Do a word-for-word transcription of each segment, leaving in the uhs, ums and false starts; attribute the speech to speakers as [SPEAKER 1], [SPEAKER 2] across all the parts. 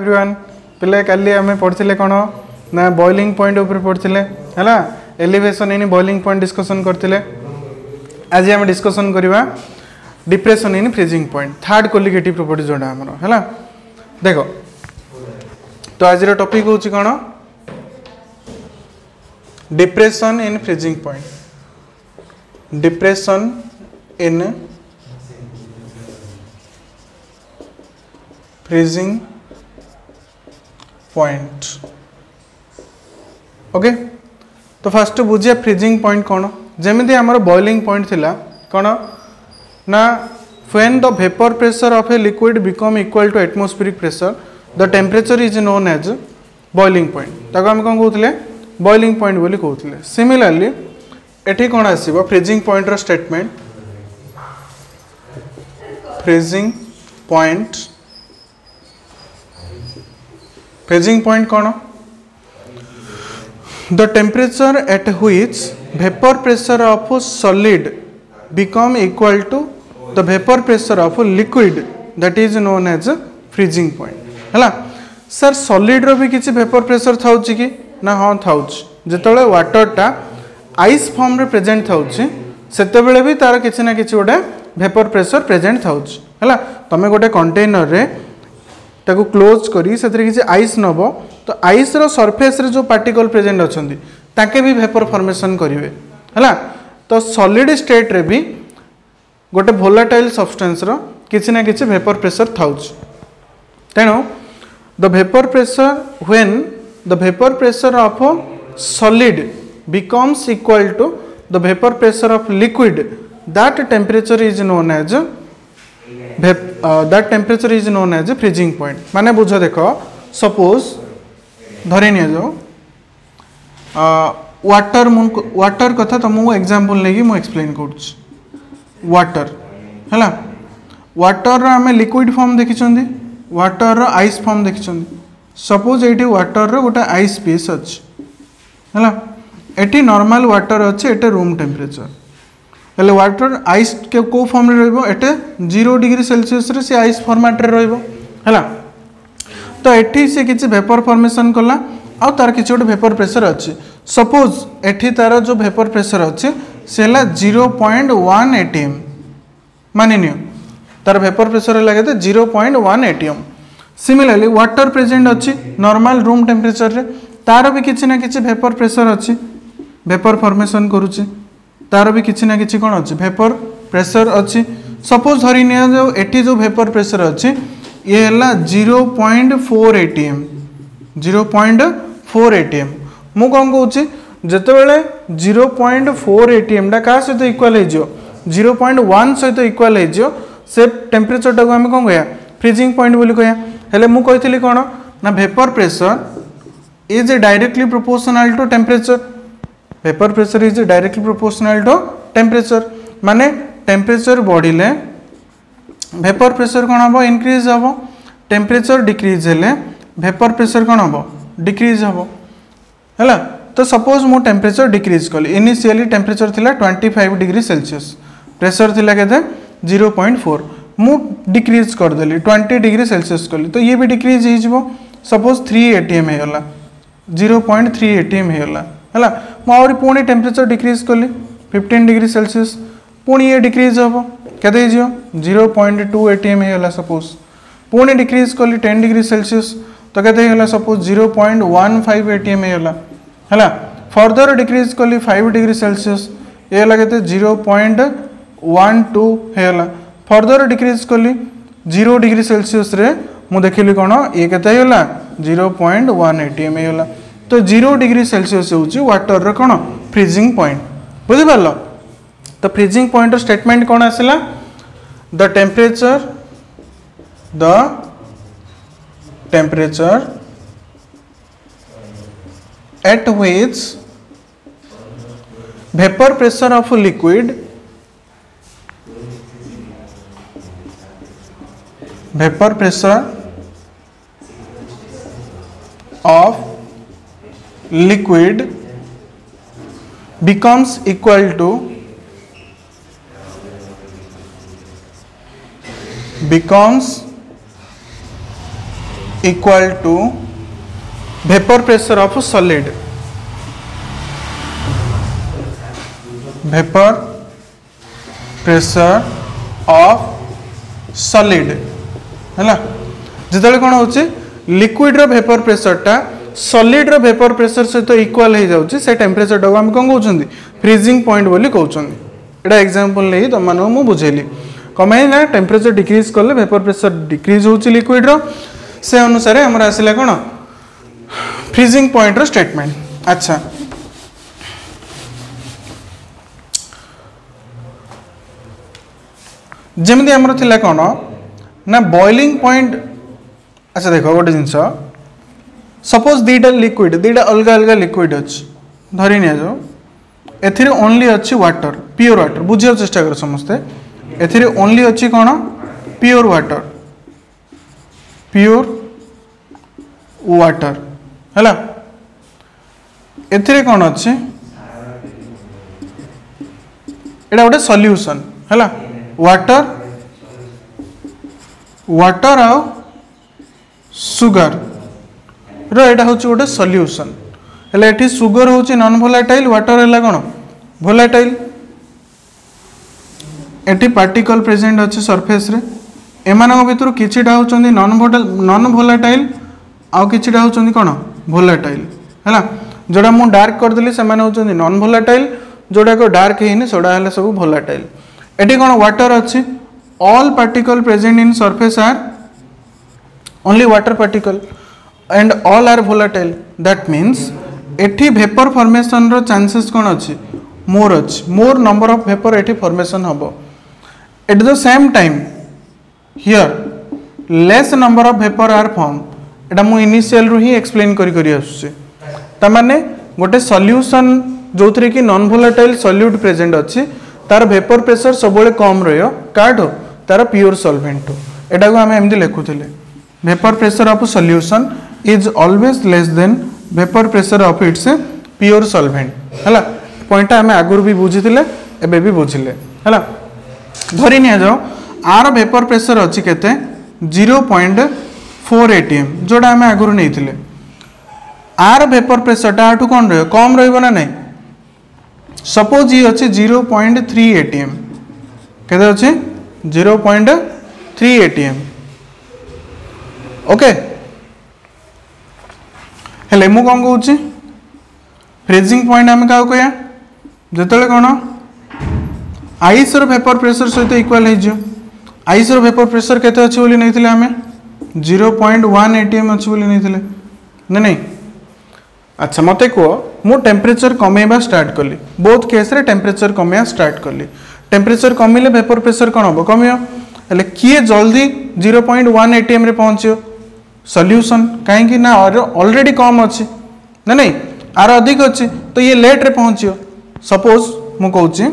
[SPEAKER 1] Everyone पिले काली आम पढ़ते कौन ना बॉइलिंग पॉइंट ऊपर पढ़ते है elevation in boiling point discussion करते आज आम डिस्कसन करवा depression in freezing point third colligative property जोड़ा आमर है देख तो आज टॉपिक हूँ कौन depression in freezing point depression in freezing point okay तो फर्स्ट बुझिया फ्रीजिंग पॉइंट कौन जमी आमर बॉइलिंग पॉइंट थिला कौन ना when the vapour pressure of a liquid become equal to atmospheric pressure the temperature is known as boiling point ताको हम कौन कहते बॉइलिंग पॉइंट बोली कहते सिमिलरली एठी कौन आसीबो फ्रीजिंग पॉइंट रो statement freezing point freezing point कौन the temperature at which vapour pressure of solid become equal to the vapour pressure of liquid that is known as freezing point है सर solid रो भी किसी वेपर प्रेशर था कि ना हाँ था जिते वाटरटा आइस फॉर्म रे प्रेजेंट था सेतेबेले भी तार किसी ना किसी गोटे वेपर प्रेशर प्रेजेंट था है तुम गोटे कंटेनर रे ताको क्लोज करी से किसी आइस नब तो आइस रो सरफेस रे जो पार्टिकल प्रेजेंट अच्छी ताके भी वेपर फॉर्मेशन करेंगे है तो सॉलिड स्टेट रे भी गोटे वोलेटाइल सब्सटेंस रो किसी ना किसी वेपर प्रेशर था तेणु the vapour pressure when the vapour pressure of solid becomes equal to the vapor pressure of liquid that temperature is known as uh, that temperature is known as freezing point माने बुझ देख suppose धरी नि जो water water कथा तुमको example लेगी मु एक्सप्लेन कर वाटर है वाटर आम लिक्विड फॉर्म देखी वाटर आइस फॉर्म देखी सपोज ये वाटर गोटे आइस पीस अच्छी है एटी नॉर्मल वाटर अच्छे एटे रूम टेम्परेचर हेले वाटर आइस के को फॉर्म रे रहइबो एटे जीरो डिग्री सेल्सियस रे से आइस फॉर्मेट रे रहइबो हैला तो एठी से किछि वेपर फॉर्मेशन कला आ तार किछि गोटे वेपर प्रेशर अच्छे सपोज एठी तार जो वेपर प्रेशर अच्छे सेला जीरो पॉइंट वन एटीएम मानि नियो तार वेपर प्रेशर लगे तो zero point one ATM similarly water present अच्छी नॉर्मल रूम टेम्परेचर रे तार भी किछि ना किछि वेपर प्रेशर अच्छी वेपर फॉर्मेशन करुच्ची तार भी किसी ना किसी कौन अच्छी वेपर प्रेशर अच्छी सपोज धरी निया जो एटी जो वेपर प्रेशर अच्छी ये है zero point four ATM zero point four ATM मु कौन कहूँ जितेबले जीरो पॉइंट फोर एटीएम टा क्या सहित इक्वाल हो जीरो पॉइंट वन सहित इक्वाल हो से टेम्परेचर टाक आम कौन कह फ्रीजिंग पॉइंट बोली कह हेले मु कही कौन ना vapour pressure is directly proportional to temperature vapour pressure is directly proportional to temperature माने टेम्परेचर बढ़िले वेपर प्रेशर कौन हम इनक्रीज हम टेम्परेचर डिक्रीज हेले वेपर प्रेशर कौन हम डिक्रीज हम है तो सपोज मु टेम्परेचर डिक्रीज कली इनिशियली टेम्परेचर थिला twenty five degree Celsius pressure थिला केते जीरो पॉइंट फोर मु डिक्रीज करदेली ट्वेंटी डिग्री सेल्सियस कली तो ये भी डिक्रीज हो सपोज थ्री एटीएम होगा जीरो पॉइंट थ्री एटीएम होगा है मुझे पुणी टेम्परेचर डिक्रीज कली फिफ्टीन डिग्री सेल्सियस पुणी ये डिक्रीज हम के जीरो पॉइंट टू एटीएम होगा सपोज पुणी डिक्रीज कली टेन डिग्री सेल्सियस तो के suppose zero point one five ATM होगा है फर्दर डिक्रीज कली फाइव डिग्री सेल्सियस ये है जीरो पॉइंट वन टू होगा फर्दर डिक्रीज कली जीरो डिग्री सेल्सियस रे मु देखिली कौन ये के जीरो पॉइंट वन एटीएम होगा तो जीरो डिग्री सेल्सियस होची वाटर रे कौन फ्रीजिंग पॉइंट बुझिपार तो फ्रीजिंग पॉइंट स्टेटमेंट कौन आसला the temperature the temperature at which vapour pressure of liquid vapour pressure of liquid becomes equal to becomes equal to vapour pressure of solid vapour pressure of solid है जिते कौन हो liquid रो vapour pressure टा solid रो vapour pressure सहित equal हो जाउछि से टेम्परेचर टाको हम कौन कहउछंदी फ्रीजिंग पॉइंट बोली कहउछंदी एटा एग्जांपल नहीं तुम मानो मु बुझेली कमाई ना टेम्परेचर डिक्रीज करले वेपर प्रेशर डिक्रीज होउछि लिक्विड रो से अनुसार हमर आसिला कोन फ्रीजिंग पॉइंट रो स्टेटमेंट। अच्छा जमती आमर थिला कौन ना बॉइलिंग पॉइंट। अच्छा देखो गोटे जिनस सपोज दीटा लिक्विड दीटा अलग अलग लिक्विड अच्छी धरी नि जाओ एथिरे ओनली अच्छी वाटर प्योर वाटर बुझे चेष्टा कर समस्ते एथिरे ओनली अच्छी कौन प्योर वाटर प्योर वाटर है एथिरे कौन अच्छी एटा गोटे सॉल्यूशन है वाटर वाटर आउ सुगर रो एटा होची गोटे सॉल्यूशन हेले एठी सुगर होची नॉन वोलेटाइल वाटर हैला कोन वोलेटाइल एठी पार्टिकल प्रेजेंट अछि सरफेस रे एमानक भितर किछिटा होचंदी नॉन नॉन वोलेटाइल आउ किछिटा होचंदी कोन वोलेटाइल हैला जोडा मु डार्क कर देली से माने होचंदी नॉन वोलेटाइल जोडा को डार्क हेनी सोडा हैला सब वोलेटाइल एटी कौन वाटर अच्छी all particle present in surface are only water particle and all are volatile that means एटी वेपर फॉर्मेशन रो चांसेस कौन अच्छी मोर अच्छी मोर नंबर ऑफ वेपर एटी फॉर्मेशन हबो at the same time here less number of vapour are form एटा मु initial रु ही एक्सप्लेन करी करी आसुचे ता माने गोटे सॉल्यूशन जोथरे कि नॉन वोलेटाइल सॉल्यूट प्रेजेंट अच्छी तार वेपर प्रेशर सब कम रहियो काटो तार प्योर सॉल्वेंट हो एटा को हमें एमदी लिखुथिले vapour pressure of solution is always less than vapour pressure of its pure solvent हैला पॉइंट हमें आगुर भी बुझिथिले एबे भी बुझिले हैला धरि निया जाओ आर वेपर प्रेशर अछि केते ज़ीरो पॉइंट फोर एटीएम जोडा हमें आगुर नेथिले आर वेपर प्रेशर टा आठु कोन रहियो कम रहिबो ना नै सपोज ये अच्छे ज़ीरो पॉइंट थ्री एटीएम केते अच्छे zero point three ATM okay हेले मु कौन कहूँ फ्रीजिंग पॉइंट आम क्या कह जिते कौन आइस वेपर प्रेशर सहित इक्वल हो आइस वेपर प्रेशर केते अच्छे बोली नहीं आम ज़ीरो पॉइंट वन एटीएम अच्छे बोली नहीं ना नहीं। अच्छा मत कह मु टेम्परेचर कमेबा स्टार्ट कली बोथ केस रे टेम्परेचर कमेया स्टार्ट कली टेम्परेचर कमिले वेपर प्रेशर कौन हम कमियो हेले किए जल्दी ज़ीरो पॉइंट वन एटीएम रे पहुँचो सॉल्यूशन कहीं ना ऑलरेडी कम अच्छी ना नहीं आर अधिक अच्छी तो ये लेट रे पहुँचो सपोज मु कहूँ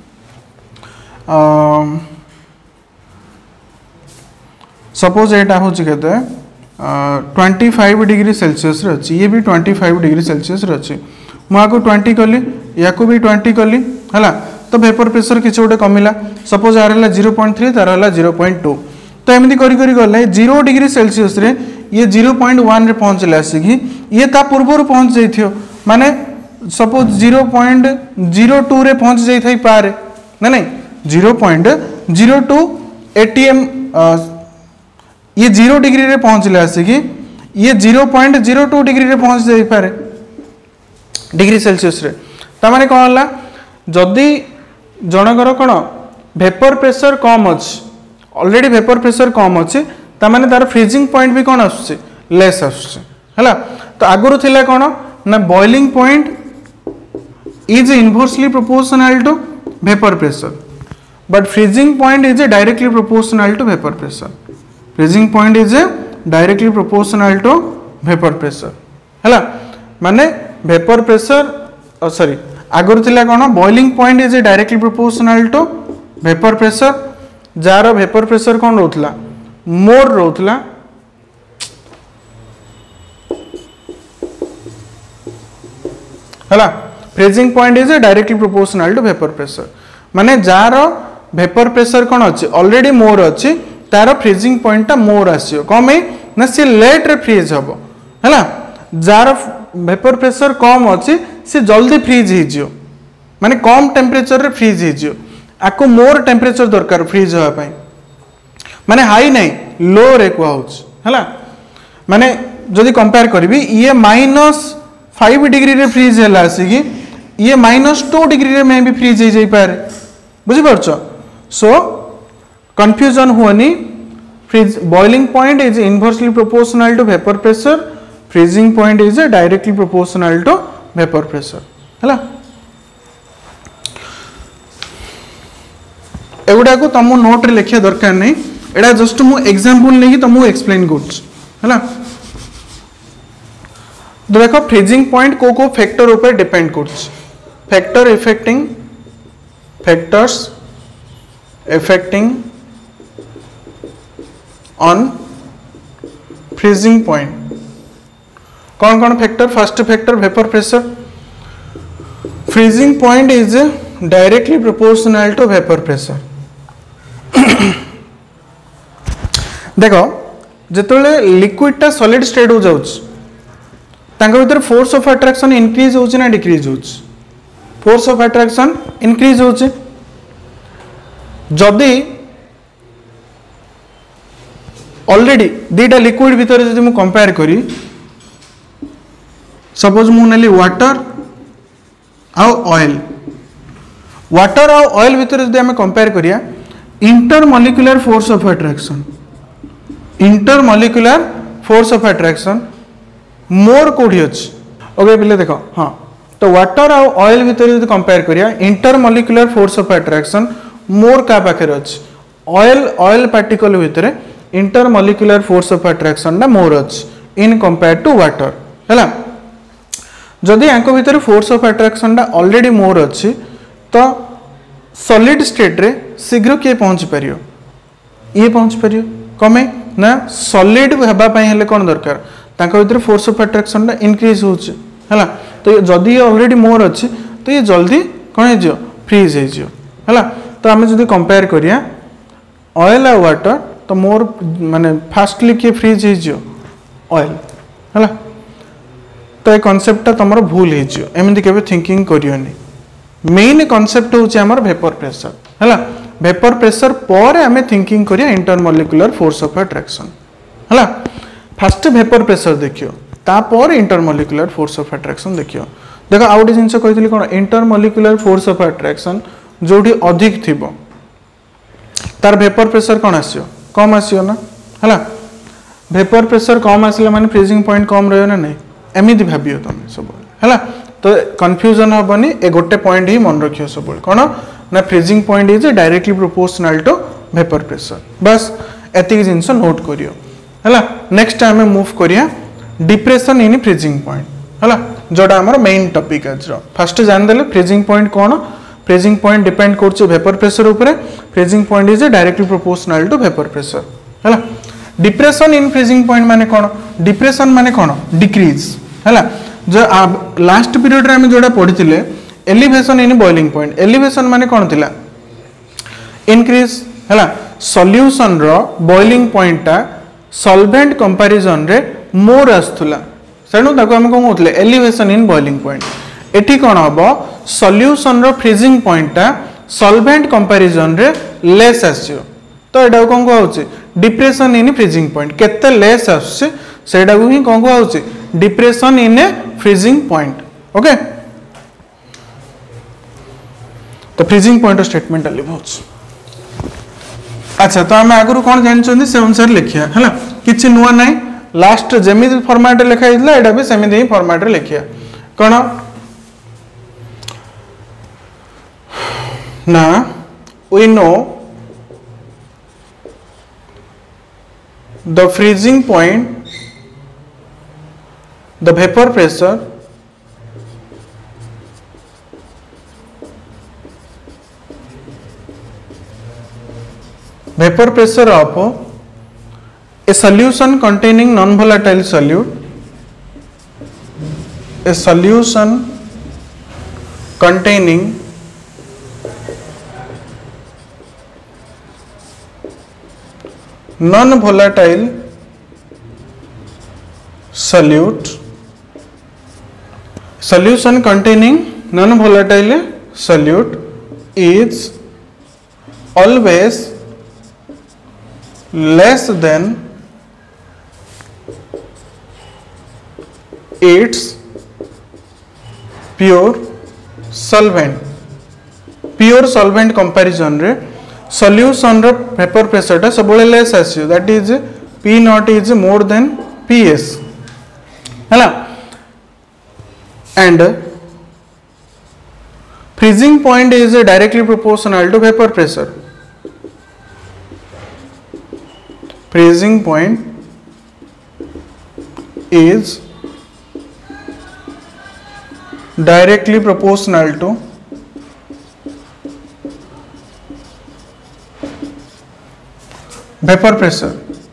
[SPEAKER 1] सपोज एटा हूँ के ट्वेंटी फाइव डिग्री सेल्सियस रे अच्छी ये भी ट्वेंटी फाइव डिग्री सेल्सियस रे अच्छी मुझे ट्वेंटी कली या भी ट्वेंटी कली है तो वेपर प्रेशर किसी गोटे कमिला सपोज यार है ज़ीरो पॉइंट थ्री तार है ज़ीरो पॉइंट टू तो एमती करी करी गले ज़ीरो डिग्री सेल्सियस रे ये ज़ीरो पॉइंट वन रे पहुँचले आसिकी ये ता पूर्व पहुँच जाइथियो माने suppose zero point zero two रे पहुँच जाइथाई पारे ना नहीं zero point zero two ATM ये जीरो डिग्री रे पहुँचले आसिकी ये zero point zero two degree रे पहुँच जाई पारे डिग्री सेल्सियस रे ता माने कोन हला जदी जनकर कोन वेपर प्रेशर कम अछि ऑलरेडी वेपर प्रेशर कम अछि ता माने तार फ्रीजिंग पॉइंट भी कोन आसुछि लेस आसुछि हला तो आगुरु थिला कोन ना boiling point is inversely proportional to vapour pressure but freezing point is directly proportional to vapour pressure freezing point is directly proportional to vapour pressure है माने वेपर प्रेशर सॉरी आगुरी थिला कोन boiling point is directly proportional to vapour pressure जार vapour pressure कौन रोला more रोला है freezing point is directly proportional to vapour pressure माने जार वेपर प्रेशर कौन अच्छी ऑलरेडी मोर अच्छी तार फ्रीजिंग पॉइंट टा मोर आसियो कम ना सी लेट रे फ्रीज हम है जार वेपर प्रेशर कम अच्छी सी जल्दी फ्रीज हो माने कम टेम्परेचर रे फ्रीज हो आपको मोर टेम्परेचर दरकार फ्रीज होगा माने हाई नहीं लो रे कहला माने जदि कंपेयर करी ये माइनस फाइव डिग्री रे फ्रीज है आसिकी ये माइनस टू डिग्री रे में भी फ्रीज हो जाई पारे बुझिपार सो कंफ्यूजन हुअनी freeze boiling point is inversely proportional to vapour pressure freezing point is directly proportional to vapour pressure है एगुड़ा को तुम नोट रे लिखा दरकार नहीं एटा जस्ट मु एग्जांपल नहीं तुमको एक्सप्लेन करूँ है तो देखो फ्रीजिंग पॉइंट को को फैक्टर ऊपर डिपेंड कर factor affecting factors affecting on freezing point कौन कौन factor first factor vapour pressure freezing point is directly proportional to vapour pressure देखो जिते लिक्विड सॉलिड स्टेट हो जाउछ तांका भीतर फोर्स ऑफ अट्रैक्शन इंक्रीज होची ना डिक्रीज होची फोर्स ऑफ अट्रैक्शन इंक्रीज होची जदि ऑलरेडी दीटा लिक्विड भीतर जदि मु कंपेयर करी सपोज मु नेली वाटर आ ऑयल वाटर आ ऑयल भीतर जदि हमें कंपेयर करिया intermolecular force of attraction intermolecular force of attraction more कोठी अछि ओके पिले देखो हाँ तो वाटर आ ऑयल भीतर जदि कंपेयर करिया intermolecular force of attraction more का पाखे अछि ऑयल ऑयल पार्टिकल भीतर इंटरमॉलिक्यूलर फोर्स ऑफ अट्रैक्शन ना मोर अछि इन कंपेयर टू वाटर हैला जदि यांको भीतर फोर्स ऑफ अट्रैक्शन ना ऑलरेडी मोर अछि तो सॉलिड स्टेट रे शीघ्र किए पहुंच परियो ये पहुंच परियो कमे ना सॉलिड हेबा पई हेले कोन दरकार तांको भीतर फोर्स ऑफ अट्रैक्शन ना इंक्रीज होछ हैला तो जदि ये ऑलरेडी मोर अछि तो ये जल्दी कोन हे जियो फ्रीज हे जियो हैला तो आमे जदि कंपेयर करिया ऑयल आ वाटर तो मोर माने फास्टली के फ्रीज हे जियो ऑयल हैला तो ये कांसेप्ट तमरो भूल हे जियो एमिति केबे थिंकिंग करियोनी मेन कांसेप्ट होचे हमर वेपर प्रेशर हैला वेपर प्रेशर पर आमे थिंकिंग करिया इंटरमॉलिक्यूलर फोर्स ऑफ अट्रैक्शन हैला फर्स्ट वेपर प्रेशर देखियो तापर इंटरमॉलिक्यूलर फोर्स ऑफ अट्रैक्शन देखियो देखो आउट जिंस कहितली कोन इंटरमॉलिक्यूलर फोर्स ऑफ अट्रैक्शन जोठी अधिक थिबो तार वेपर प्रेशर कोन आसियो कम आसियो ना हैला वेपर प्रेशर कम आसिले माने फ्रीजिंग पॉइंट कम रहयो ना नहीं एमिति भाबियो तमे सब हैला तो कंफ्यूजन हबनी ए गोटे पॉइंट ही मन रखियो सब कोन ना freezing point is directly proportional to vapour pressure बस एतिक जिंस नोट करियो हैला नेक्स्ट टाइम में मूव करिया डिप्रेशन इन फ्रीजिंग पॉइंट हैला जोटा हमर मेन टॉपिक आज रो फर्स्ट जान देले फ्रीजिंग पॉइंट कोन फ्रीजिंग पॉइंट डिपेंड करछ वेपर प्रेशर ऊपर freezing point is directly proportional to vapour pressure हैला डिप्रेशन इन फ्रीजिंग पॉइंट माने कोन डिप्रेशन माने कोन डिक्रीज हैला जो लास्ट पीरियड रे हम जोटा पढिथिले elevation in boiling point elevation माने कोन थिला इंक्रीज हैला सॉल्यूशन रो बॉइलिंग पॉइंट ता सॉल्वेंट कंपैरिजन रे मोर आस्थुला सेनु ताको हम कोन होतले एलिवेशन इन बॉइलिंग पॉइंट एठी कोन हबो सॉल्यूशन रो फ्रीजिंग पॉइंट ता सॉल्वेंट कंपैरिजन रे लेस आसियो तो एटा कोन को होचे डिप्रेशन इन फ्रीजिंग पॉइंट केते लेस आसे सेटा को ही कोन को होचे depression in a freezing point okay तो फ्रीजिंग पॉइंट स्टेटमेंट अली बहुत अच्छा तो आम आगु कौन जानते से अनुसार लिखिया है किसी नुआ ना लास्ट जमी फॉर्मेट लिखा एटा भी सेमती ही फॉर्मेट लिखिया कौन ना we know the freezing point the vapour pressure vapor pressure of a solution containing non-volatile solute a solution containing non-volatile solute solution containing non volatile solute is always less than its pure solvent. Pure solvent comparison रे solution रो vapor pressure टा सब बड़े less आसियो, that is P naught is more than P S है and freezing point is directly proportional to vapor pressure. Freezing point is directly proportional to vapor pressure.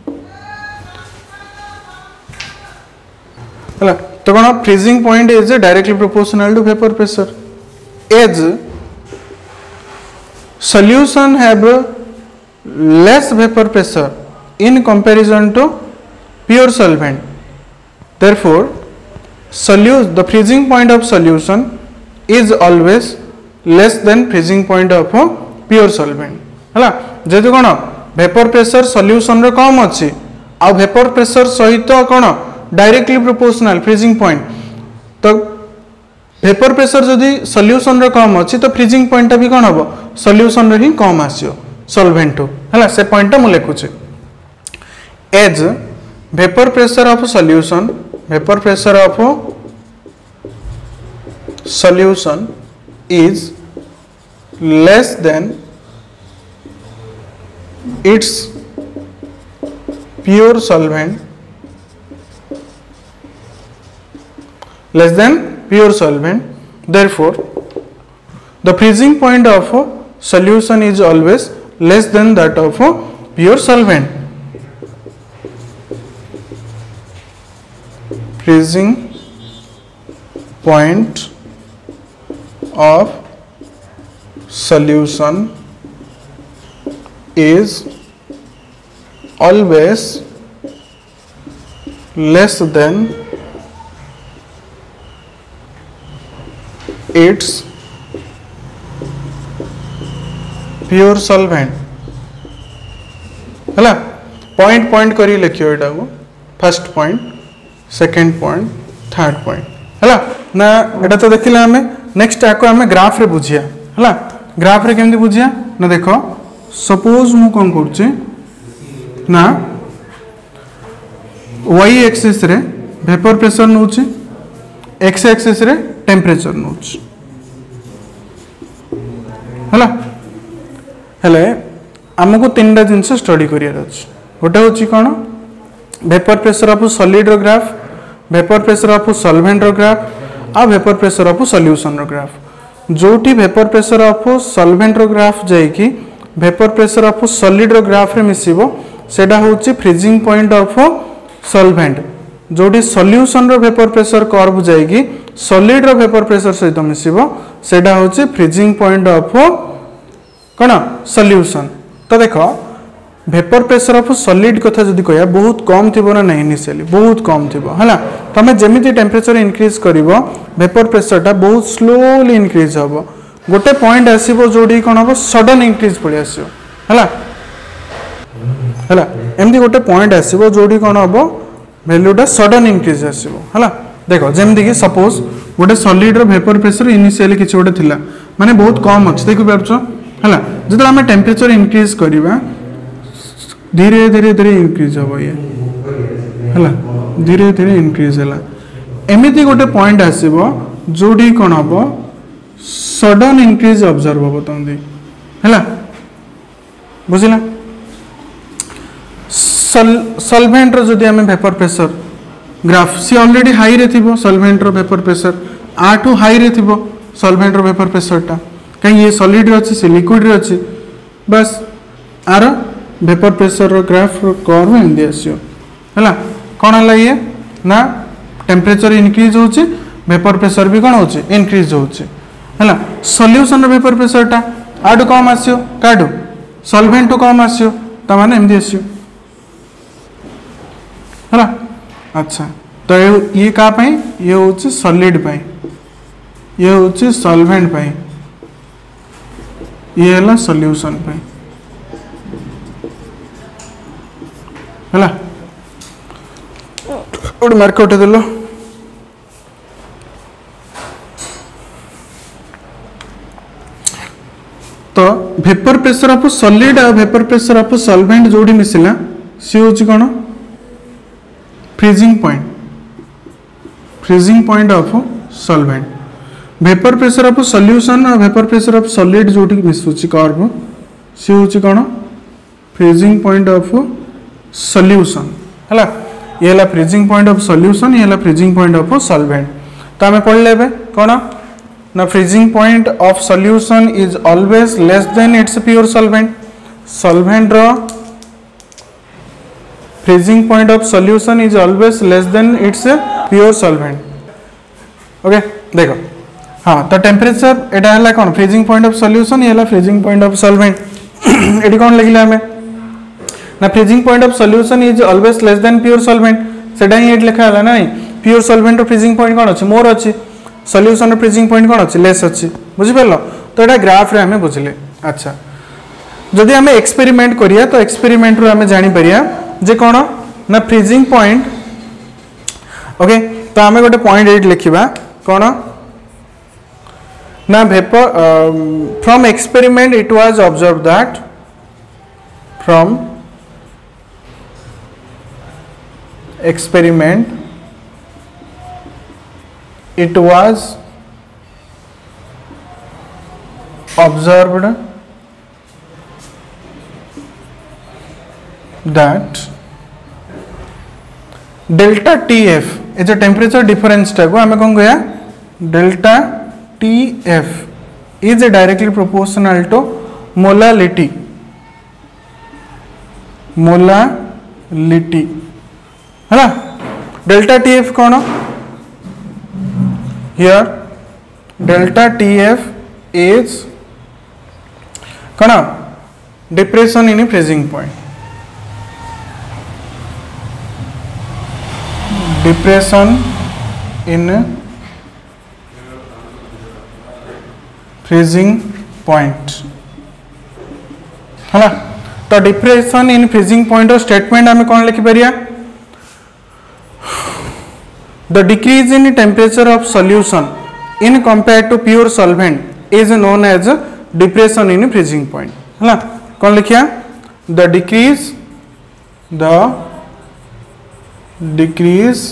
[SPEAKER 1] है तो कौन freezing point is directly proportional to vapor pressure. As solution have less vapor pressure in comparison to pure solvent, therefore Solu the freezing point of solution is always less than freezing point of a pure solvent. है जेहेतु कौन vapor pressure solution रे कम अच्छी आ vapor pressure सहित कौन directly proportional freezing point, तो vapor pressure जदि solution रे कम अच्छी तो freezing point टा भी कौन हम solution रे ही कम आसियो solvent टू है से point टा मु लिखुचे. As vapor pressure of solution vapor pressure of solution is less than its pure solvent less than pure solvent, therefore the freezing point of solution is always less than that of pure solvent. Freezing point of solution is always less than its pure solvent. है point point करी लिखियो एटा को first point second point third point है ना एटा तो देखिला हमें नेक्स्ट आको हमें ग्राफ रे बुझिया है ग्राफ रे केमती बुझिया ना देखो सपोज मु कोन करछि ना y एक्सिस रे वेपर प्रेशर नउछि x एक्सिस रे टेम्परेचर नउछि हला हेले हमको तीनटा जिंस स्टडी करियर अछि. गोटे होछि कोन वेपर प्रेशर ऑफ सॉलिड रो graph, vapour pressure of solvent रो ग्राफ आ वेपर प्रेशर ऑफ सॉल्यूशन रो ग्राफ. जोटी वेपर प्रेशर ऑफ सॉल्वेंट रो ग्राफ जाई कि वेपर प्रेशर ऑफ सॉलिड रो ग्राफ रे मिसिबो सेडा होछि फ्रीजिंग पॉइंट ऑफ सॉल्वेंट. जोटी सॉल्यूशन रो वेपर प्रेशर कर्व जाई कि सॉलिड रो वेपर प्रेशर सहित मिसिबो सेडा होछि फ्रीजिंग पॉइंट ऑफ कोन सॉल्यूशन. तो देखो वेपर प्रेशर ऑफ सॉलिड कथा जदि कहया बहुत कम थिबो ना नहीं इनिशियली बहुत कम थिबो हला. तमे जेमिति टेम्परेचर इंक्रीज करिवो वेपर प्रेशर टा बहुत स्लोली इंक्रीज हबो. गोटे पॉइंट आसीबो जोडी कोन हबो सडन इंक्रीज पळि आसीबो हला हला एमदी गोटे पॉइंट आसीबो जोडी कोन हबो वैल्यू टा सडन इंक्रीज आसीबो हला. देखो जेमिति कि सपोज गोटे सॉलिड रो वेपर प्रेशर इनिशियली किछ गोटे थिला माने बहुत कम अछि देखि परछो हला. जदि हम टेम्परेचर इंक्रीज करिवा धीरे धीरे धीरे इंक्रीज हम ये है धीरे धीरे इंक्रीज है एमती गोटे पॉइंट आसो जोड़ी कौन हम सडन इंक्रीज ऑब्जर्व हम तुम है बुझला. सॉल्वेंट रो जदि हमें वेपर प्रेशर ग्राफ सी ऑलरेडी हाई रे थिबो सॉल्वेंट रो वेपर प्रेशर आठू हाई रे थिबो सॉल्वेंट रो वेपर प्रेशर टा कहीं ये सॉलिड रे अछि से लिक्विड रे अछि बस आर वेपर प्रेशर रो ग्राफ रो कर्व एंदी आसियो हला. कोन हला ये ना टेम्परेचर इंक्रीज होछि वेपर प्रेशर भी कोन होछि इंक्रीज होछि हला. सॉल्यूशन रो वेपर प्रेशर टा आडू कम आसियो काडू सॉल्वेंट टू कम आसियो त माने एंदी आसियो हला. अच्छा तो ये का पाई ये हूँ सॉलिड पाई ये हूँ सॉल्वेंट पाई ये है सॉल्यूशन पाई है गोटे मार्क उठेदेल तो वेपर प्रेशर ऑफ सॉलिड और वेपर प्रेशर ऑफ सॉल्वेंट जोड़ी मिसिला सी हूँ कौन freezing point freezing point of solvent vapour pressure of solution और वेपर प्रेशर ऑफ सॉलिड जोड़ी मिसुची कर्व सी हूँ कौन फ्रीजिंग पॉइंट ऑफ सॉल्यूशन है ये है फ्रीजिंग पॉइंट ऑफ सॉल्यूशन ये है फ्रीजिंग पॉइंट ऑफ सॉल्वेंट तो आम पढ़ले कौन ना freezing point of solution is always less than its pure solvent solvent रो freezing point of solution is always less than its pure solvent okay देखो हाँ तो टेम्परेचर एटा है कौन फ्रीजिंग पॉइंट ऑफ सॉल्यूशन ये है फ्रीजिंग पॉइंट ऑफ सॉल्वेंट ये कौन लिखले आमे ना freezing point of solution is always less than pure solvent सेटा ही एट लिखा है ना नहीं प्योर सॉल्वेंट रो फ्रीजिंग पॉइंट कौन अच्छे मोर अच्छी सॉल्यूशन रो फ्रीजिंग पॉइंट कौन अच्छे लेस अच्छी बुझी पारलो तो एटा ग्राफ रे हमें बुझले अच्छा जदि हमें एक्सपेरिमेंट करिया तो एक्सपेरिमेंट रो हमें जानि परिया जे कौन ना फ्रीजिंग पॉइंट ओके तो हमें गोटे पॉइंट एट लिखिबा कौन ना vapour from experiment it was observe that from experiment it was observed that delta tf ये जो टेम्परेचर डिफरेंस टाइप आम कौन कह delta tf is directly proportional to molality molality है ना डेल्टा टी एफ कौन here delta T F is कौन depression in freezing point depression in freezing point है ना तो डिप्रेशन इन फ्रीजिंग पॉइंट और स्टेटमेंट आम कौन लिखिपर The decrease in temperature of solution in compared to pure solvent is known as depression in freezing point है ना कौन लिखिया the decrease the decrease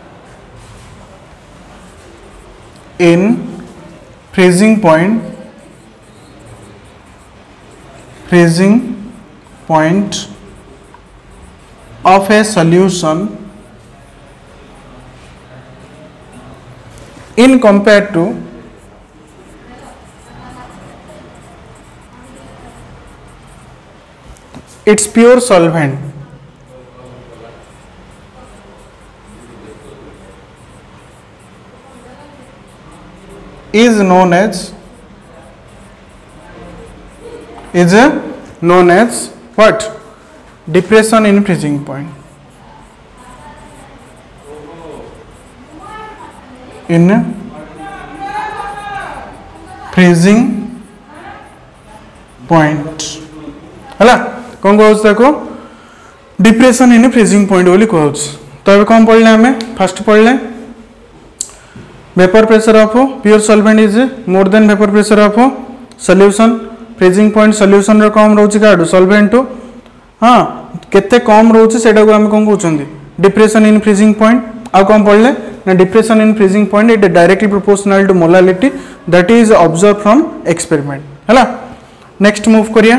[SPEAKER 1] in freezing point freezing point of a solution in compared to its pure solvent is known as is known as what depression in freezing point in freezing point है कौन कहो depression in freezing point बोली कह तो ये कौन पढ़ले आम फास्ट पढ़ले vapour pressure of pure solvent is more than vapour pressure of solution freezing point solution रो कम रोची काडू सॉल्वेंट टू हाँ केते कम रोची सेटा को हम कौन कहउछंदी डिप्रेशन इन फ्रीजिंग पॉइंट आ कौन पढ़ले ना depression in freezing point it directly proportional to molality that is observe from experiment है नेक्स्ट मूव करिया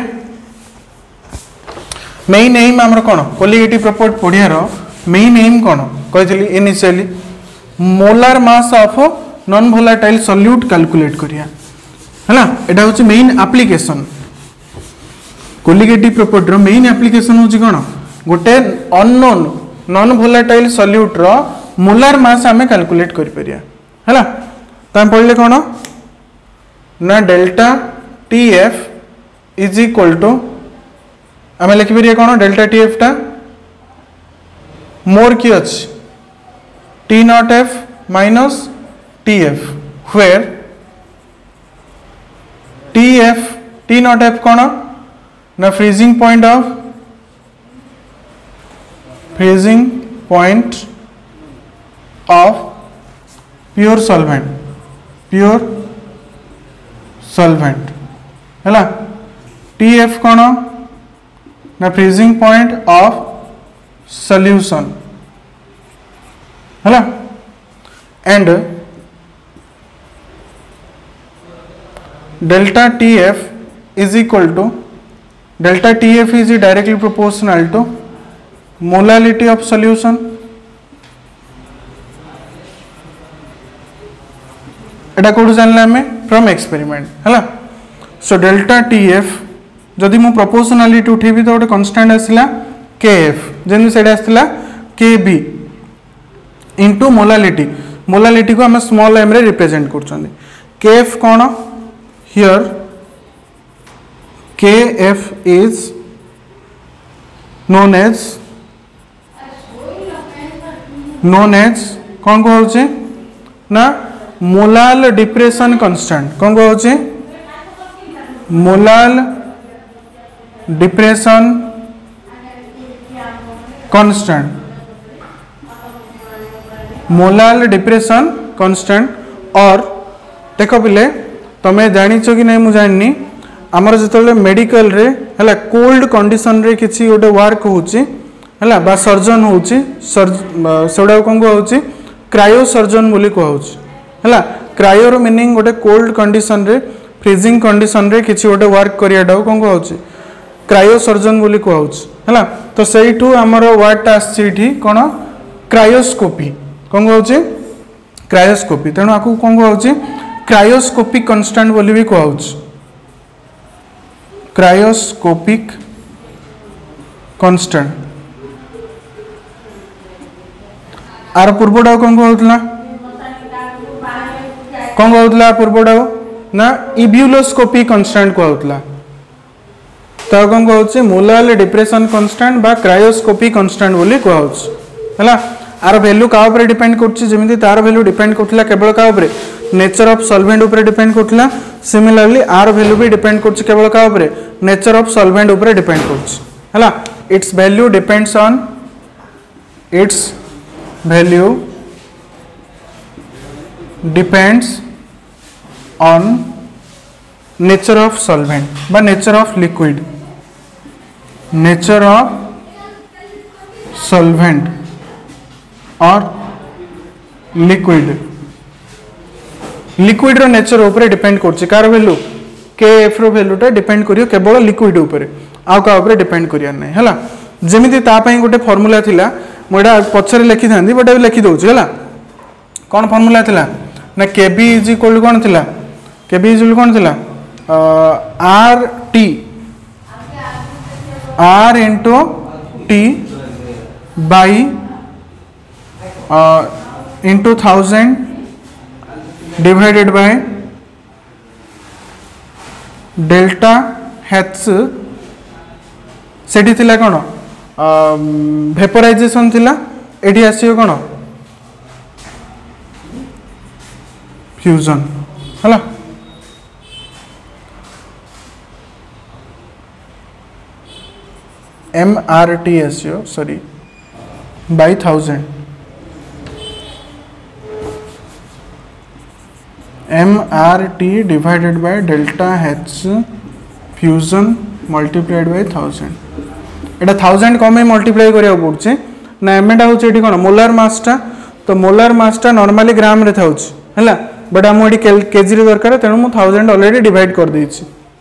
[SPEAKER 1] मेन एम आमर कौन कोलिगेटिव प्रॉपर्टी पढ़ियार मेन एम कौन कही initially molar mass of non volatile solute calculate करिया है ना एटा होची main application colligative property main application होची कौन गोटे अननोन नॉन वोलेटाइल सॉल्यूट रो मोलार मास आम कैलकुलेट कर परिया है ना तो हम पढ़ले कौन ना delta T F is equal to आम लिखिपर कौन डेल्टा टी एफ टा मोर कि अच्छी T naught F minus T F, where T F T naught F कौन ना freezing point of freezing point of pure solvent, pure solvent है T F कौन ना freezing point of solution है and delta T F is equal to delta T F is directly proportional to molality of solution. एटा कोड जानले हमें from experiment है so delta T F जदि मु प्रोपोर्शनालिटी उठेबी तो गोटे कांस्टेंट आसला के एफ जेन सेटा आसला के बी इनटू मोलालिटी मोलालिटी को हम स्मॉल एम रे रिप्रेजेंट करछन के एफ कोन here K F is known as known as कौन कहउचे ना मोलाल डिप्रेशन कांस्टेंट कौन कहउचे molal depression constant molal depression constant और देख पिले तमें जानिछ कि नहीं मु जाननी आमर जो मेडिकल रे हला कोल्ड कंडीशन रे किछि गोटे वर्क होउची हला बा सर्जन होउची सेडा कोन होउची क्रायो सर्जन बोली कहउची हला क्रायो रो मीनिंग गोटे कोल्ड कंडीशन रे फ्रीजिंग कंडीशन रे किछि गोटे वर्क करियाडा कोन कहउची क्रायो सर्जन बोली कहउची हला तो सेइठू हमर वर्ड आछि इठी कोन क्रायोस्कोपी कौन कहउची क्रायोस्कोपी तेणु आपको कौन कहउची क्रायोस्कोपिक कांस्टेंट बोली भी कहउची क्रायोस्कोपिक कांस्टेंट आर पूर्वटा कौन कहउतला कौन कहउतला पूर्वटा ना इब्यूलोस्कोपिक कांस्टेंट कहउतला तो कौन कहउची मोलाल डिप्रेशन कांस्टेंट बा क्रायोस्कोपिक कांस्टेंट बोली कहउची हला आर वैल्यू का ऊपर डिपेंड करछि जेमिति तार वैल्यू डिपेंड करथला केवल का ऊपर नेचर ऑफ सॉल्वेंट ऊपर डिपेंड करथला सिमिलरली आर वैल्यू भी डिपेंड करछि केवल का ऊपर नेचर ऑफ सॉल्वेंट ऊपर डिपेंड करछि हला its value depends on its value depends on nature of solvent बा nature of liquid nature of solvent और लिक्विड लिक्विड रो नेचर ऊपर डिपेंड करछि कार वैल्यू के एफ रो वैल्यूटा डिपेंड करियो केवल लिक्विड ऊपर आउ का ऊपर डिपेंड करिया नै हला जेमिति ता पई गोटे फार्मूला थिला मोडा पछरे लिखि थांदी बट लिखि दोछि हला कोन फार्मूला थिला ना केबी इज इक्वल टू कोन थिला केबी इज इक्वल कोन थिला R T R into T by into thousand divided by delta H सेठी थिला कोन वेपोराइजेशन थिला एठी आसीयो कोन फ्यूजन हला एम आर टी आसीयो sorry by thousand M R T divided by delta H fusion multiplied by thousand एटा थाउजेंड कम मल्टीप्लाई करिया पड़छे ना एमटा होचे एठी कोन मोलार मासटा तो मोलार मासटा नॉर्मली ग्राम रे थाउछ हला बट हम एठी केजी रे दरकार तेनु मु थाउजेंड ऑलरेडी डिवाइड कर देछि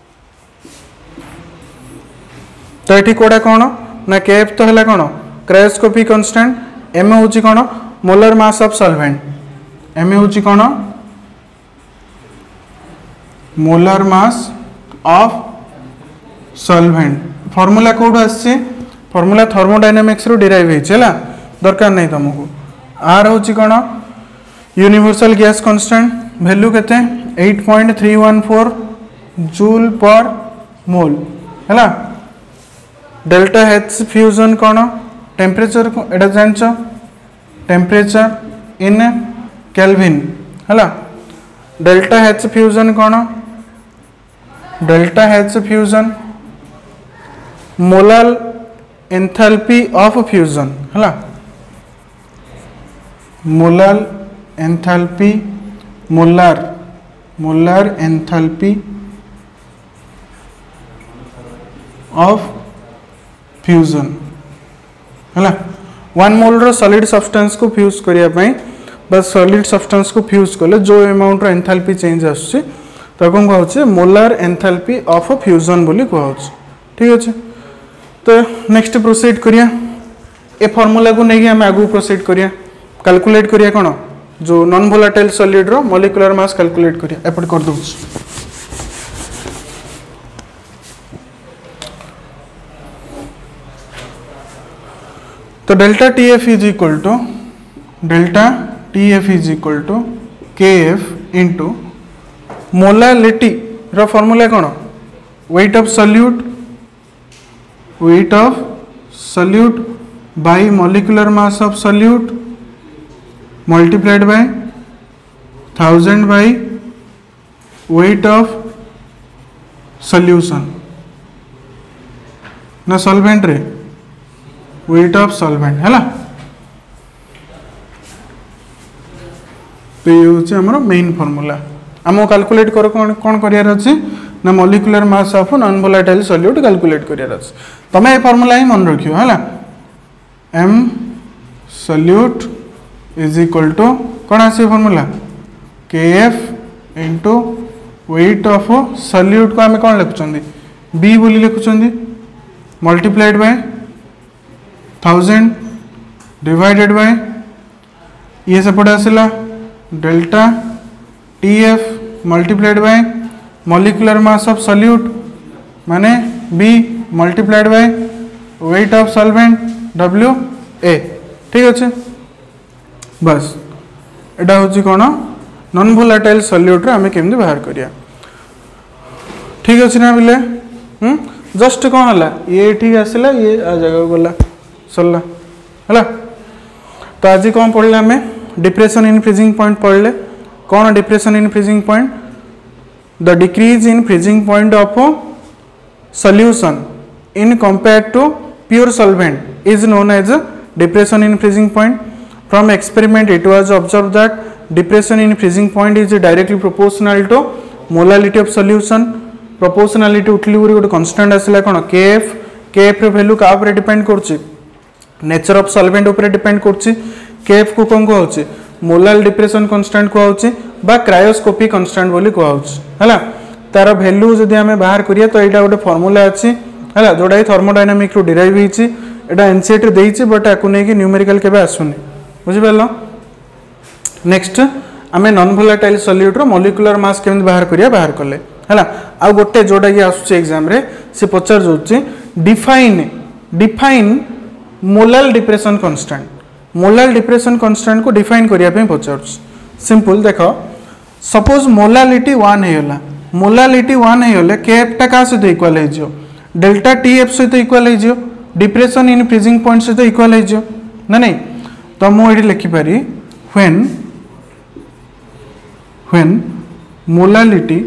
[SPEAKER 1] तो एठी कोडा कोन ना केएफ तो हला कोन क्रायोस्कोपिक कांस्टेंट एम होची कोन molar mass of solvent M होची कोन molar mass of solvent formula कोड आछे फार्मूला थर्मोडायनामिक्स रो डिराइव हेछ हला दरकार नै तुमको आर होची कोन यूनिवर्सल गैस कांस्टेंट वैल्यू केते eight point three one four joule per mole हला डेल्टा एच फ्यूजन कोन टेम्परेचर एटा जानछो टेम्परेचर इन केल्विन है डेल्टा एच फ्यूजन कौन delta H fusion molal enthalpy of fusion है molal enthalpy molar molar enthalpy of fusion है one mole रो solid substance को फ्यूज करिया पई बस सॉलिड सब्सटेंस को फ्यूज कले जो अमाउंट रो एंथैल्पी चेंज आछे ताको कहउछे मोलार एंथैल्पी ऑफ फ्यूजन बोली कहउछे ठीक अछि। तो नेक्स्ट प्रोसीड करिया ए फार्मूला को नहीं हम आगु प्रोसीड करिया कैलकुलेट करिया कोन जो नॉन वोलेटाइल सॉलिड रो मॉलिक्यूलर मास कैलकुलेट करिया एपट कर दउछ। तो delta T F is equal to delta T F is equal to K F into molality रो फॉर्मूला कोन weight of solute weight of solute by molecular mass of solute multiplied by thousand by weight of solution ना solvent रे weight of solvent है ला तो ये होचे हमरो main formula आमो calculate करो कोन कोन करियार अछि ना molecular mass of non volatile solute calculate करियार अछि तमे ए फार्मूला ही मन रखियो हला m solute is equal to कोन आसी formula kf into weight of solute को हमें कोन लिखुचंदी b बोली लिखुचंदी multiplied by thousand divided by ये सपोर्ट आसिला delta tf multiplied by molecular mass of solute माने b multiplied by weight of solvent w a ठीक अच्छे बस एटा होची कोन नॉन वोलेटाइल सॉल्यूट रे हमें केमदी बाहर करिया ठीक अछि ना बिले हम जस्ट कोन हला ये ठीक आसिला ये आ जगह गला सल्ला हला तो आज कोन पढले हमें डिप्रेशन इन फ्रीजिंग पॉइंट पढले कौन depression in freezing point the decrease in freezing point of solution in compare to pure solvent is known as depression in freezing point from experiment it was observe that depression in freezing point is directly proportional to molality of solution proportionality उठली गुरी गोटे constant आसिला कोन kf kf रे value का ऊपर depend करछि nature of solvent ऊपर डिपेंड करछि kf को कोन कहउछि मोलाल डिप्रेशन कांस्टेंट को आउछि बा क्रायोस्कोपी कांस्टेंट बोली को आउछि हला तार वैल्यू जदि हमें बाहर करिया तो एटा गोटे फार्मूला अछि हला जोडा थर्मोडायनामिक रो डिराइव हिची एटा एनसीईटी देइछि बट आकु नै कि न्यूमेरिकल केबे आसुनी बुझि परलो। नेक्स्ट आमे नॉन वोलेटाइल सॉल्यूट रो मॉलिक्यूलर मास केमि बाहर करिया बाहर करले हला आ गोटे जोडा कि आसुछि एग्जाम रे से पचार जोछि define define molal depression constant molal depression constant को डिफाइन करिया पे पचार सिंपल देखो सपोज मोलालिटी वन हेला मोलालिटी वन हेले kf टा का से इक्वल हे जियो डेल्टा tf से इक्वल हे जियो डिप्रेशन इन फ्रीजिंग पॉइंट से इक्वल हे जियो ना नहीं तो मो एडी लिखि पारी when when molality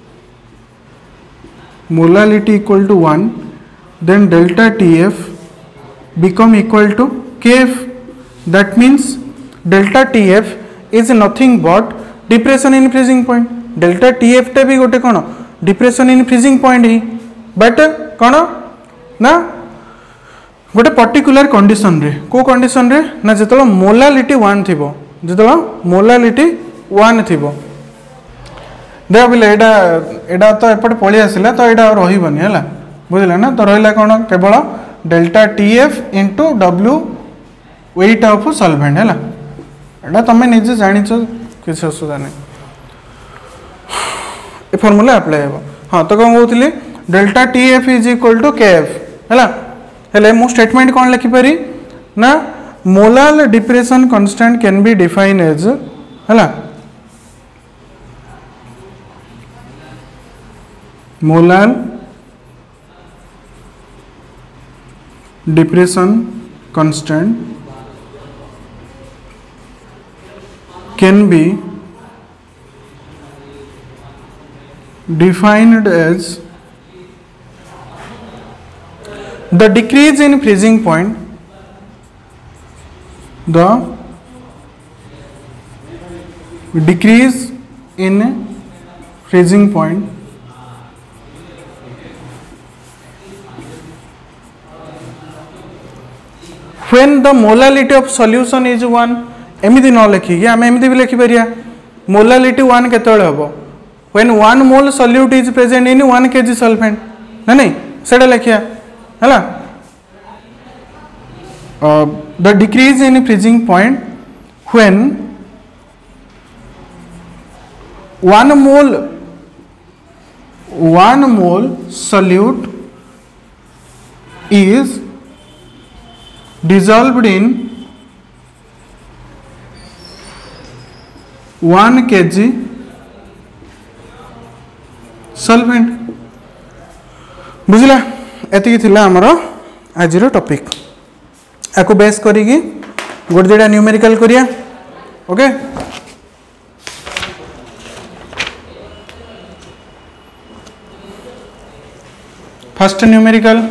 [SPEAKER 1] molality equal to one then delta tf become equal to kf that means delta tf is nothing but depression in freezing point delta tf टा भी गोटे कोन depression in freezing point ही but कोन ना गोटे particular condition रे को कंडीशन रे ना जतलो मोलालिटी वन थिबो जतलो मोलालिटी वन थिबो देख बिले एडा एडा तो एपट पळी आसिला तो एडा रहिबनी हला बुझला ना तो रहिला कोन केवल delta tf into w weight of solvent है एटा तमें निजे जानिछ किसी असुविधा नहीं ए फार्मूला अप्लाई हेबो हां तो कोन कहउतली delta tf is equal to kf हैला हेले मो स्टेटमेंट कोन लिखि पारी ना molal depression constant can be define as हैला molal depression constant can be defined as the decrease in freezing point, the decrease in freezing point when the molality of solution is one. एमती न लिखिकी आम एमती भी लिखिपर molality one केत when one mole solute is present in one kg solvent ना नहीं से लिखिया है the decrease in freezing point when one mole one mole solute is dissolved in one kg solvent. बुझला एति थिला हमरो आज रो टॉपिक आको बेस करिगी गोटे जेटा न्यूमेरिकल करिया. ओके फर्स्ट न्यूमेरिकल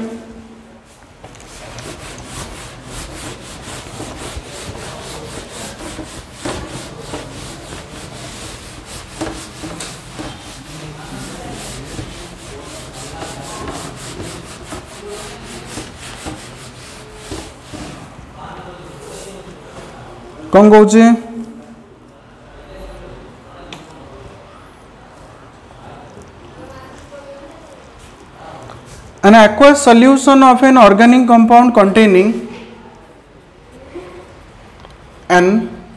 [SPEAKER 1] कौन कौचे an aqueous solution of an organic compound containing an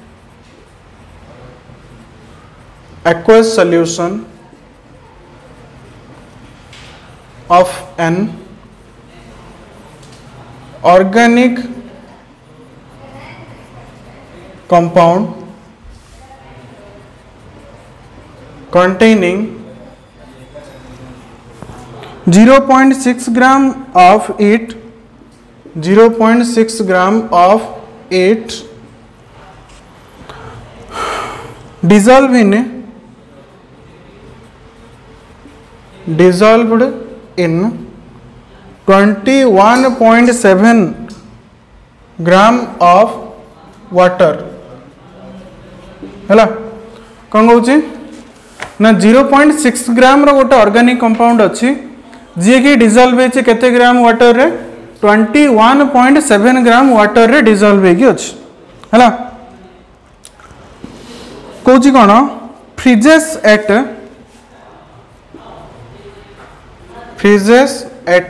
[SPEAKER 1] aqueous solution of an organic compound containing zero point six gram of it zero point six gram of it dissolved in dissolved in twenty-one point seven gram of water है कौन कौन ना zero point six ग्राम रो गोटे organic compound अच्छी जी कि dissolve होइछे केते ग्राम water रे twenty-one point seven gram water रे डिजॉल्व होइकी अछि हैला कोची कोन freezes at freezes at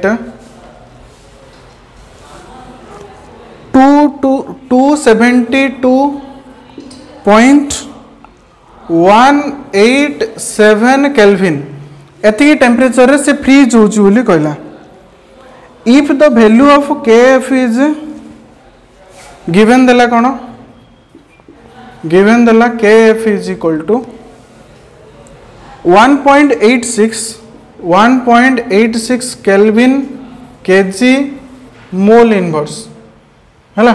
[SPEAKER 1] two seventy-two point one eight seven Kelvin एति टेम्परेचर रे से फ्रीज होची बोली कहला. If the value of kf is given देला कोन गिवन देला kf is equal to one point eight six one point eight six Kelvin kg mole inverse हैला.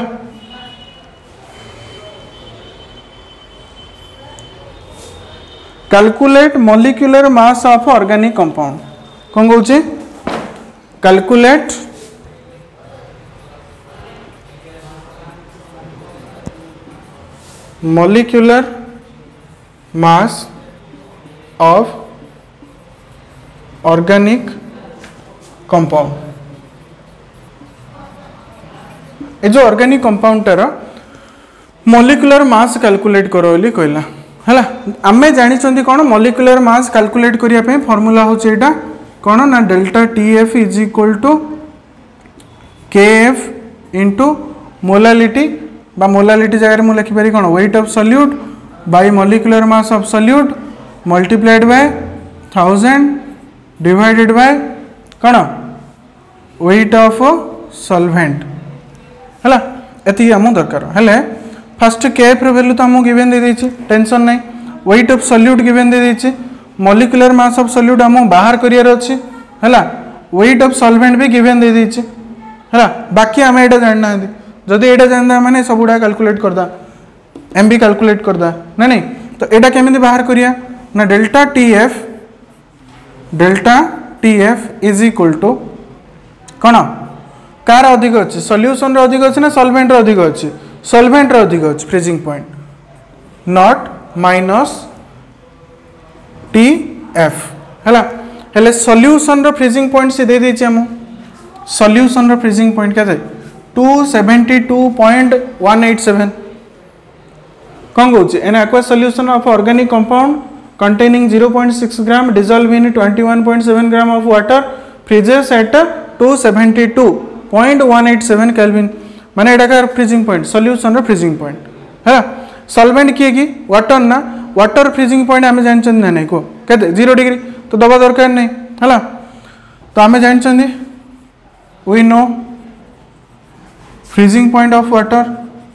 [SPEAKER 1] Calculate molecular mass of organic compound कौन कौचे calculate molecular mass of organic compound. ये जो organic कंपाउंडर molecular mass calculate करो बोली कहला है. आमे जानी कौन मॉलिक्यूलर मास कैलकुलेट करने फॉर्मूला हूँ यहाँ कौन ना delta T F is equal to K F into molality बा मोलालिटी जगह मुझे लिखिपारी कौन weight of solute by molecular mass of solute multiplied by thousand divided by कौन वेट ऑफ सॉल्वेंट है. एति आम दरकार है. फर्स्ट केएफ वैल्यू तो आमको गिवन दे देछि टेंशन नहीं. वेट ऑफ सॉल्यूट गिवन दे देछि मॉलिक्यूलर मास ऑफ सॉल्यूट आम बाहर करियर अछि हैला. वेट ऑफ सॉल्वेंट भी गिवन दे देछि हैला. बाकी आम एटा जानना जदि एटा जानना माने सबुडा कैलकुलेट करदा एम बी कैलकुलेट करदा ना नहीं तो एटा केमिति बाहर करिया ना delta T F delta T F is equal to कौन कार अधिक अच्छे सॉल्यूशन रे अधिक अच्छे ना सॉल्वेंट रे अधिक अच्छे सॉल्वेंट रे अधिक अच्छे freezing point naught minus T F हैला हेले सॉल्यूशन रो फ्रीजिंग पॉइंट से दे देछि हम सॉल्यूशन रो फ्रीजिंग पॉइंट केते two seventy two point one eight seven कौन कहूँ an aqueous solution of organic compound containing zero point six gram dissolved in twenty-one point seven gram of water freezes at two seventy-two point one eight seven Kelvin माने एटा का freezing point solution रो freezing point है solvent किए कि water ना water freezing point आमे जानछन ना नहीं को केते जीरो डिग्री तो दबा दरकार नहीं हला तो आमे जानछन we know freezing point of water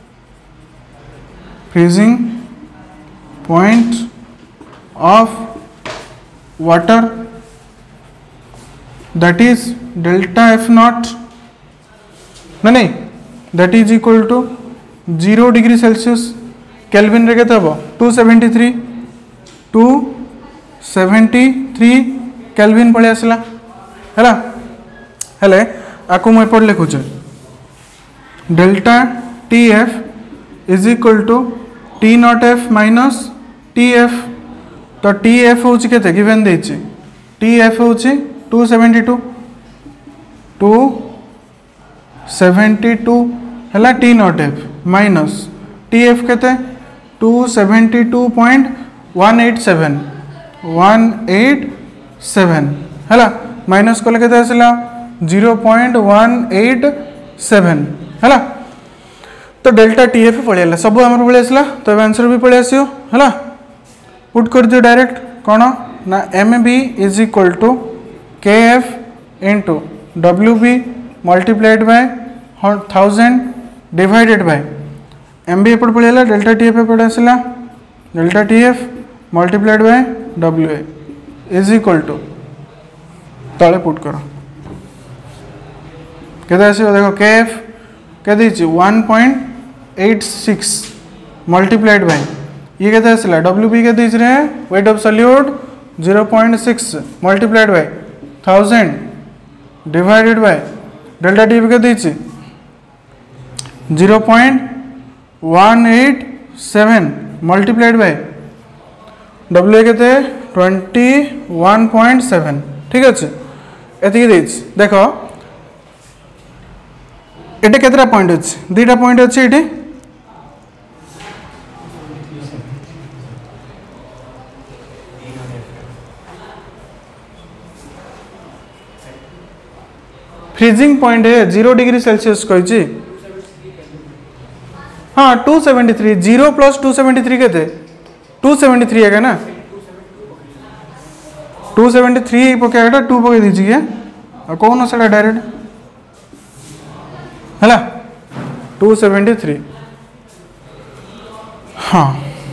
[SPEAKER 1] freezing point of water that is delta f naught ना नहीं that is equal to zero degree celsius kelvin रे केते हबो two seventy-three two seventy-three kelvin पळे आसला हैला हेले आकु म एपड लिखु छ delta tf is equal to T not F minus T F तो टी एफ हूँ के गिवेन देछि टी एफ हूँ two seventy two two seventy two है T not F minus T F के two seventy two point one eight seven one eight seven है minus कले के आसला zero point one eight seven है तो डेल्टा टी एफ पड़ेगा सब आम पड़े आसला तो अब आंसर भी पड़े आसो है पुट कर दियो डायरेक्ट कौन ना M B is equal to K F into W B multiplied by thousand divided by M B एपट पड़ेगा डेल्टा टी एफ एपट आसला delta T F multiplied by W A is equal to तले put करो केते आसो देखो K F के one point eight six multiplied by ये कहते आसला डब्ल्यू बी के weight of solute zero point six multiplied by thousand divided by delta T के zero point one eight seven multiplied by W के twenty one point seven ठीक अच्छे एति देख एटे केतरा पॉइंट अच्छे दुईटा पॉइंट अच्छे ये फ्रीजिंग पॉइंट है जीरो डिग्री सेल्सियस कही हाँ two seventy three zero plus two seventy three के टू सेवेन्टी थ्री है ना टू सेवेन्टी थ्री पकड़ा टू पकई दीजिए क्या कौन से डायरेक्ट है टू सेवेन्टी थ्री हाँ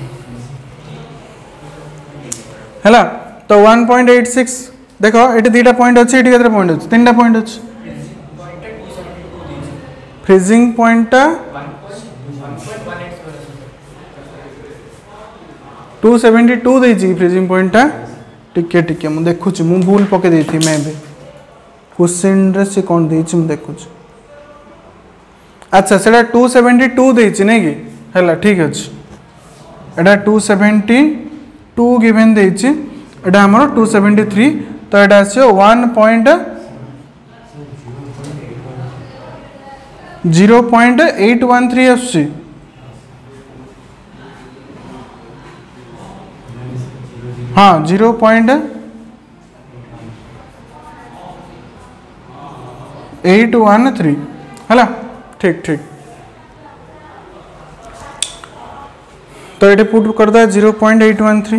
[SPEAKER 1] है तो वन पॉइंट एट सिक्स देखो ये दुईटा पॉइंट अच्छे ये केतरा पॉइंट अच्छे तीन पॉइंट अच्छे freezing point two seventy two देछि फ्रीजिंग पॉइंट टिके टिके मु देखुछि मु भूल पके देथि मैं बे क्वेश्चन रे से कोन देछि मु देखुछि अच्छा सेटा टू सेवेन्टी टू देछि नै कि हला ठीक अछि एटा टू सेवेन्टी टू गिवन देछि एटा हमर टू सेवेन्टी थ्री तो एटा आछो one point zero point eight one three आछी हाँ zero point eight one three है ठीक ठीक तो ये पुट करता है zero point eight one three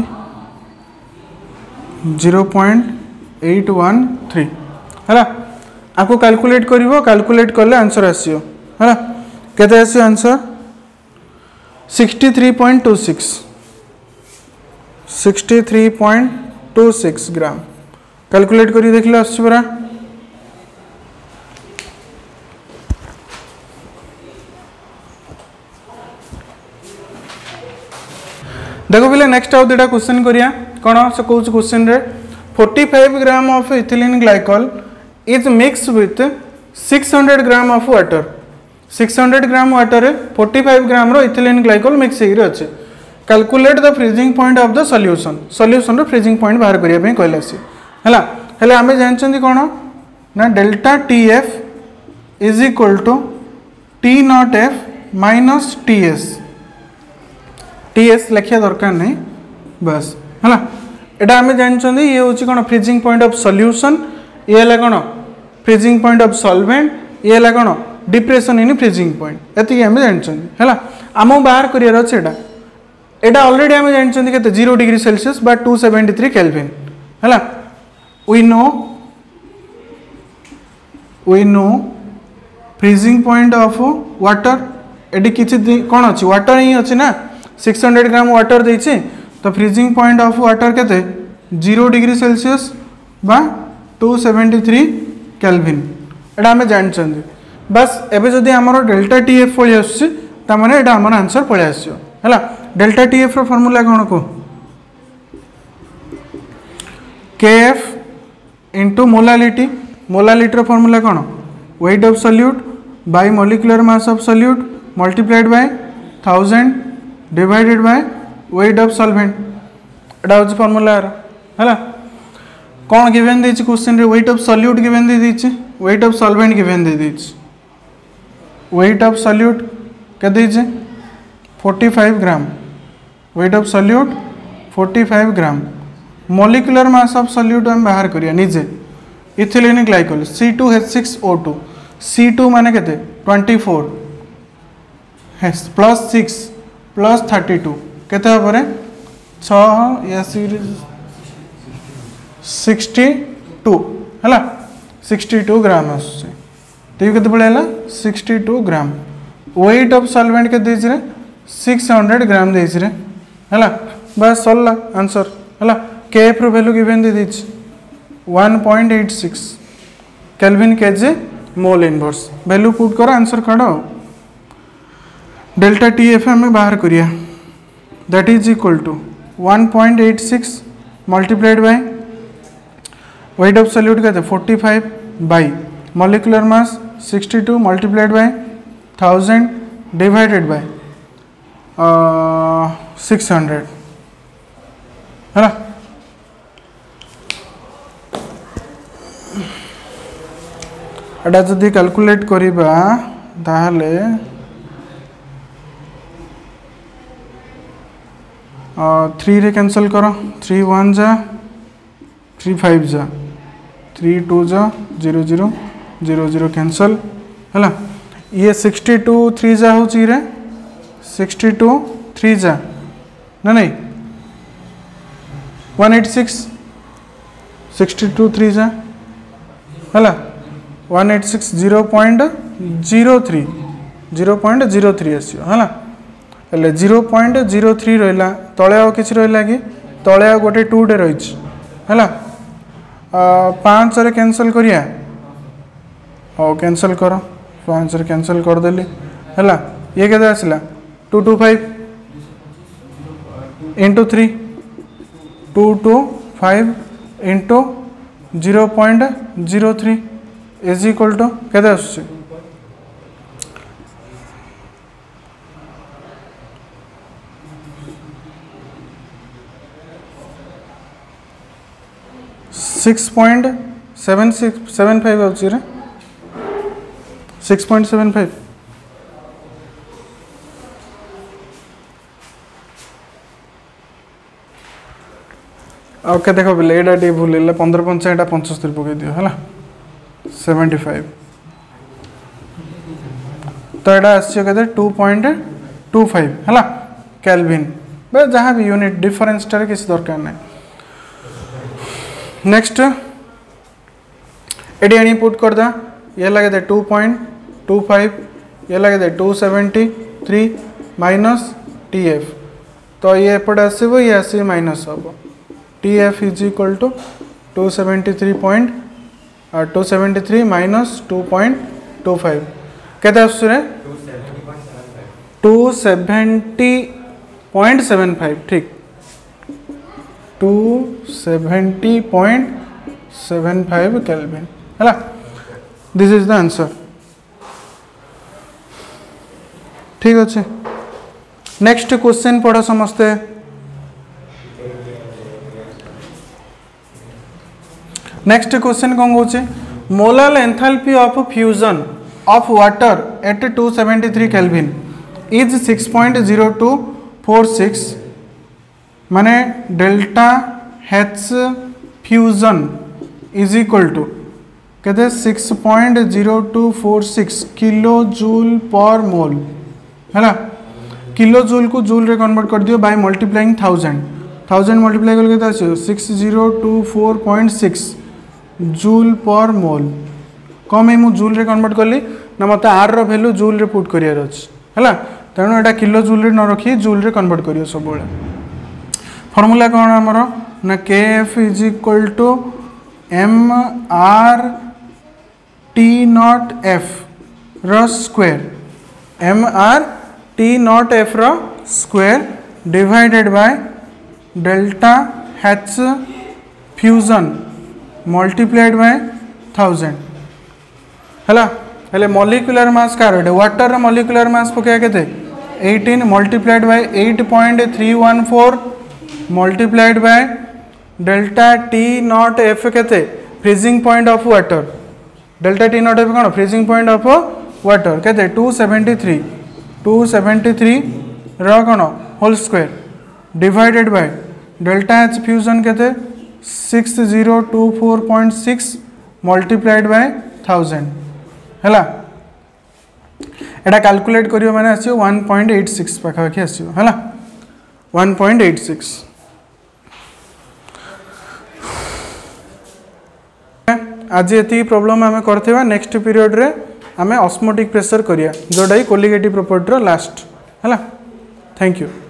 [SPEAKER 1] zero point eight one three है आपको कैलकुलेट करिवो कैलकुलेट करले आंसर आसियो है केते आसियो answer sixty three point two six sixty three point two six gram calculate करी देखले आछि परा देखो पिले नेक्स्ट आउ दुटा क्वेश्चन करिया कौन से कौन क्वेश्चन रे forty-five gram of ethylene glycol is mix with six hundred gram of water six hundred gram water रे forty-five ग्राम रो इथिलीन ग्लाइकॉल मिक्स हेरि अछि calculate the freezing point of the solution solution रो freezing point बाहर करिया पे कहला सी हला हेले आमे जानछंती कोन ना delta TF is equal to T not F minus TS TS लिखिया दरकार नहीं बस हला एटा आमे जानछंती ये होची कोन फ्रीजिंग पॉइंट ऑफ सॉल्यूशन ये हला कोन फ्रीजिंग पॉइंट ऑफ सॉल्वेंट ये हला कोन डिप्रेशन इन फ्रीजिंग पॉइंट एति आमे जानछंती हला आमो बाहर करिया अछि एटा एटा ऑलरेडी आमे जानछंती केते zero डिग्री सेल्सियस बा two seventy-three केल्विन हला we know we know freezing point of water एडी किछि कोन अछि वाटर ही अछि ना six hundred ग्राम वाटर देछि तो फ्रीजिंग पॉइंट ऑफ वाटर केते zero डिग्री सेल्सियस बा two seventy-three केल्विन एटा आमे जानछंती बस एबे जदी हमरो डेल्टा टीएफ पळि आछि त माने एटा हमर आंसर पळि आछियो हला डेल्टा टीएफ रो फार्मूला कोन को केएफ इनटू मोलालिटी मोलालिटी रो फार्मूला कोन weight of solute by molecular mass of solute multiplied by one thousand divided by weight of solvent एटा होच फार्मूला हला कोन गिवन देछि क्वेश्चन रे वेट ऑफ सॉल्यूट गिवन दे देछि वेट ऑफ सॉल्वेंट गिवन दे देछि वेट ऑफ सॉल्यूट के देछि forty-five gram weight of solute forty-five gram molecular mass of solute हम बाहर करिया निजे ethylene glycol C two H six O two C two माने केते twenty-four हेस plus six plus thirty-two केते हबरे six या sixty-two हला sixty-two ग्राम आसे तो केते पळेला sixty-two gram weight of solvent के देछ रे six hundred ग्राम देछ रे हला बस सल्ला आंसर हला केएफ रो वैल्यू गिवन दे देछ one point eight six Kelvin KG mole inverse value put करो आंसर काढो डेल्टा टीएफ हमें बाहर करिया that is equal to one point eight six multiplied by weight of solute कहते forty-five by molecular mass sixty-two multiplied by one thousand divided by six hundred है ना एटा जदि calculate करिबा ताहले थ्री रे कैंसिल करो थ्री वन जा three five जा थ्री टू जा zero zero zero zero cancel है ये सिक्सटी टू थ्री जा हो रे सिक्सटी टू थ्री जा ना नहीं one eight six sixty two three जा है one eight six zero point zero three zero point zero three आस है जीरो पॉइंट जीरो थ्री रहा तले आ कि रहा कि तले आ गोटे टू डे रही है पाँच रे कैंसल करिया हाँ कैंसल कर पाँच रे कैंसल करदेली है ये के आसला two two five into three two two five into zero point zero three is equal to के आस six point seven six seven five आउची रे six point seven five okay देखो बोले एटा टी भूल ले पंद्रह पंचा एटा पंचस्तरी पकई दियो है सेवेंटी फाइव तो एटा आसी के टू पॉइंट टू फाइव है केल्विन जहाँ भी यूनिट डिफरेंस टारे किसी दरकार नहीं नेक्स्ट एडी आनी पुट कर दा ये लगे दे टू पॉइंट टू फाइव ये लगे दे two seventy three minus T F तो ये एपटे आसो ये आस minus um T F is equal to two seventy three point two seventy three minus two point two five केते आसुरे two seventy point seven five ठीक two seventy point seven five kelvin है। This is the answer. ठीक अच्छे। Next question पढ़ समस्ते। Next question कौन कौन molal enthalpy of fusion of water at two seventy three kelvin is six point zero two four six माने delta H fusion is equal to कहते six point zero two four six kilo joule per mole है। Kilo joule को joule रे convert कर दियो by multiplying thousand thousand multiply करके केते six zero two four point six joule per mole. कम है मुझे जूल रे कन्वर्ट कली ना मत आर रो वैल्यू जूल रे पुट करियार अछि है। तेणु यहाँ किलो जूल रे न रखी जूल रे कन्वर्ट करियो सब बेले। फॉर्मूला कौन आमर ना के F is equal to M R T not F रो square M R T not F रो square divided by delta H fusion multiplied by thousand है। हेले मॉलिक्यूलर मास कार वाटर मॉलिक्यूलर मास पकया केते eighteen multiplied by eight point three one four multiplied by delta T not F केते freezing point of water delta T not F कौन freezing point of water केते two seventy three two seventy three रो कौन whole square divided by delta H fusion केते six zero two four point six multiplied by thousand है। एटा calculate करियो माने आसियो वन पॉइंट एट सिक्स पाखापाखि आसियो है वन पॉइंट एट सिक्स। आज ये प्रॉब्लम आम करथिबा नेक्स्ट पीरियड रे आम ऑस्मोटिक प्रेशर करिया जोटा कोलिगेटिव प्रॉपर्टी लास्ट है। Thank you.